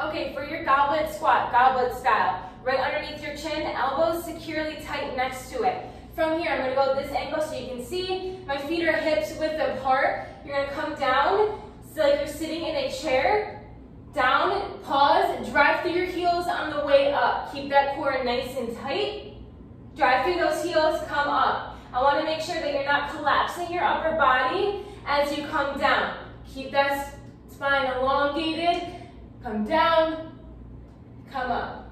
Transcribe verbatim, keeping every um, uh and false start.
Okay, for your goblet squat, goblet style, right underneath your chin, elbows securely tight next to it. From here, I'm going to go at this angle so you can see my feet are hips width apart. You're going to come down, so like you're sitting in a chair, down, pause, drive through your heels on the way up. Keep that core nice and tight. Drive through those heels, come up. I want to make sure that you're not collapsing your upper body as you come down. Keep that spine elongated, come down, come up.